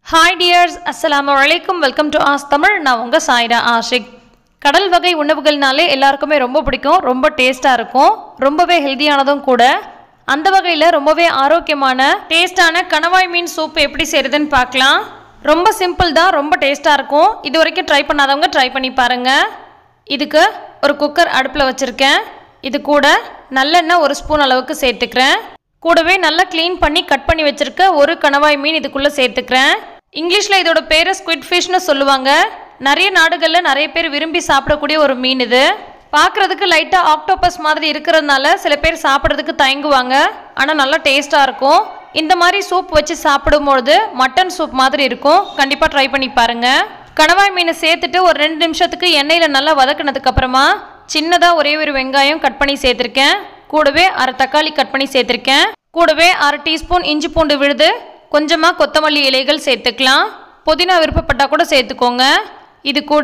Hi dears, Assalamu alaikum. Welcome to Ask Tamil. நான் உங்க sairashiq. கடல் வகை உணவுகள்னாலே எல்லாருக்குமே ரொம்ப பிடிக்கும், ரொம்ப டேஸ்டா இருக்கும், ரொம்பவே ஹெல்தியானதும் கூட. அந்த வகையில ரொம்பவே ஆரோக்கியமான டேஸ்டான கணவாய் மீன் சூப் எப்படி செய்யறதுன்னு பார்க்கலாம். ரொம்ப சிம்பிள் தான், ரொம்ப டேஸ்டா இருக்கும். இதுவரைக்கும் ட்ரை பண்ணாதவங்க ட்ரை பண்ணி பாருங்க. இதுக்கு ஒரு குக்கர் அடுப்புல வச்சிருக்கேன். இது கூட நல்லெண்ணெய் ஒரு ஸ்பூன் அளவுக்கு சேர்த்துக்கிறேன். கூடவே நல்லா க்ளீன் பண்ணி கட் பண்ணி வச்சிருக்க ஒரு கணவாய் மீன் இதுக்குள்ள சேர்த்துக்கிறேன். இங்கிலீஷ்ல இதோட பேரு ஸ்குவிட் ஃபிஷ்னு சொல்லுவாங்க. நிறைய நாடுகளில் நிறைய பேர் விரும்பி சாப்பிடக்கூடிய ஒரு மீன் இது. பார்க்குறதுக்கு லைட்டாக ஆக்டோபஸ் மாதிரி இருக்கிறதுனால சில பேர் சாப்பிட்றதுக்கு தயங்குவாங்க, ஆனால் நல்லா டேஸ்ட்டாக இருக்கும். இந்த மாதிரி சூப் வச்சு சாப்பிடும்பொழுது மட்டன் சூப் மாதிரி இருக்கும். கண்டிப்பாக ட்ரை பண்ணி பாருங்கள். கணவாய் மீனை சேர்த்துட்டு ஒரு 2 நிமிஷத்துக்கு எண்ணெயில் நல்லா வதக்கினதுக்கு அப்புறமா சின்னதாக ஒரே ஒரு வெங்காயம் கட் பண்ணி சேர்த்துருக்கேன். கூடவே அரை தக்காளி கட் பண்ணி சேர்த்துருக்கேன். கூடவே அரை டீஸ்பூன் இஞ்சி பூண்டு விழுது, கொஞ்சமாக கொத்தமல்லி இலைகள் சேர்த்துக்கலாம். புதினா விருப்பப்பட்டால் கூட சேர்த்துக்கோங்க. இது கூட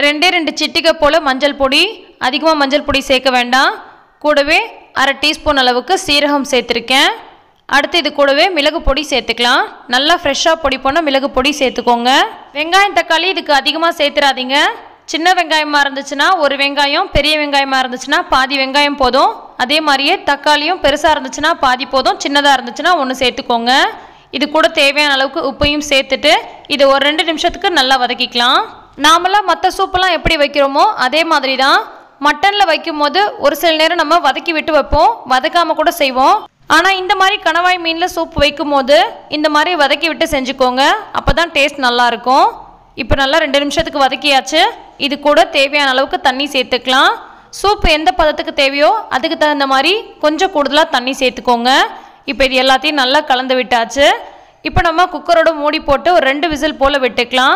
2 சிட்டிகை போல் மஞ்சள் பொடி, அதிகமாக மஞ்சள் பொடி சேர்க்க வேண்டாம். கூடவே அரை டீஸ்பூன் அளவுக்கு சீரகம் சேர்த்துருக்கேன். அடுத்து இது கூடவே மிளகு பொடி சேர்த்துக்கலாம். நல்லா ஃப்ரெஷ்ஷாக பொடி போனால் மிளகு பொடி சேர்த்துக்கோங்க. வெங்காயம் தக்காளி இதுக்கு அதிகமாக சேர்த்துறாதீங்க. சின்ன வெங்காயமாக இருந்துச்சுன்னா ஒரு வெங்காயம், பெரிய வெங்காயமாக இருந்துச்சுன்னா பாதி வெங்காயம் போதும். அதே மாதிரியே தக்காளியும் பெருசாக இருந்துச்சுன்னா பாதி போதும், சின்னதாக இருந்துச்சுன்னா 1 சேர்த்துக்கோங்க. இது கூட தேவையான அளவுக்கு உப்பையும் சேர்த்துட்டு இது ஒரு 2 நிமிஷத்துக்கு நல்லா வதக்கிக்கலாம். நாமெல்லாம் மற்ற சூப்பெல்லாம் எப்படி வைக்கிறோமோ அதே மாதிரி தான் மட்டனில் வைக்கும் போது ஒரு சில நேரம் நம்ம வதக்கி விட்டு வைப்போம், வதக்காமல் கூட செய்வோம். ஆனால் இந்த மாதிரி கணவாய் மீனில் சூப் வைக்கும் போது இந்த மாதிரி வதக்கி விட்டு செஞ்சுக்கோங்க, அப்போ தான் டேஸ்ட் நல்லாயிருக்கும். இப்போ நல்லா 2 நிமிஷத்துக்கு வதக்கியாச்சு. இது கூட தேவையான அளவுக்கு தண்ணி சேர்த்துக்கலாம். சூப் எந்த பதத்துக்கு தேவையோ அதுக்கு தகுந்த மாதிரி கொஞ்சம் கூடுதலாக தண்ணி சேர்த்துக்கோங்க. இப்போ இது எல்லாத்தையும் நல்லா கலந்து விட்டாச்சு. இப்போ நம்ம குக்கரோட மூடி போட்டு ஒரு 2 விசில் போல் விட்டுக்கலாம்.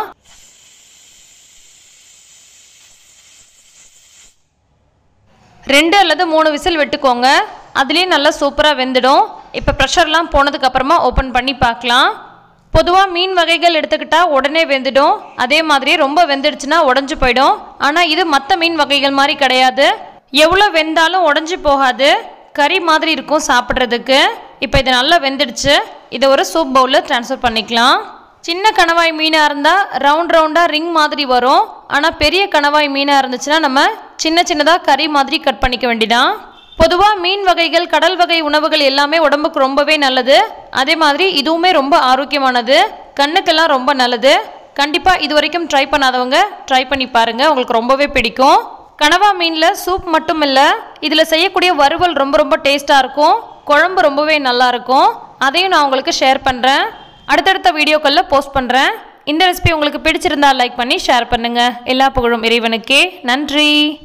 ரெண்டு அல்லது 3 விசில் விட்டுக்கோங்க, அதுலேயும் நல்லா சூப்பராக வெந்துடும். இப்போ ப்ரெஷர்லாம் போனதுக்கு அப்புறமா ஓப்பன் பண்ணி பார்க்கலாம். பொதுவாக மீன் வகைகள் எடுத்துக்கிட்டால் உடனே வெந்துடும், அதே மாதிரி ரொம்ப வெந்துடுச்சுன்னா உடஞ்சி போயிடும். ஆனால் இது மற்ற மீன் வகைகள் மாதிரி கிடையாது, எவ்வளோ வெந்தாலும் உடஞ்சி போகாது, கறி மாதிரி இருக்கும் சாப்பிட்றதுக்கு. இப்போ இது நல்லா வெந்துடுச்சு. இதை ஒரு சூப் பவுலில் ட்ரான்ஸ்ஃபர் பண்ணிக்கலாம். சின்ன கணவாய் மீனாக இருந்தால் ரவுண்டாக ரிங் மாதிரி வரும். ஆனால் பெரிய கணவாய் மீனாக இருந்துச்சுன்னா நம்ம சின்னதாக கறி மாதிரி கட் பண்ணிக்க வேண்டியதான். பொதுவாக மீன் வகைகள், கடல் வகை உணவுகள் எல்லாமே உடம்புக்கு ரொம்பவே நல்லது. அதே மாதிரி இதுவுமே ரொம்ப ஆரோக்கியமானது, கண்ணுக்கெல்லாம் ரொம்ப நல்லது. கண்டிப்பாக இது வரைக்கும் ட்ரை பண்ணாதவங்க ட்ரை பண்ணி பாருங்கள், உங்களுக்கு ரொம்பவே பிடிக்கும். கனவா மீனில் சூப் மட்டும் இல்லை, இதில் செய்யக்கூடிய வறுவல் ரொம்ப டேஸ்ட்டாக இருக்கும், குழம்பு ரொம்பவே நல்லாயிருக்கும். அதையும் நான் உங்களுக்கு ஷேர் பண்ணுறேன், அடுத்தடுத்த வீடியோக்களில் போஸ்ட் பண்ணுறேன். இந்த ரெசிபி உங்களுக்கு பிடிச்சிருந்தால் லைக் பண்ணி ஷேர் பண்ணுங்கள். எல்லா புகழும் இறைவனுக்கே. நன்றி.